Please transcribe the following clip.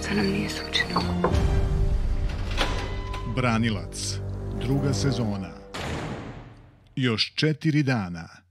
ništa nam nije suđeno. Branilac, druga sezona. Još 4 dana.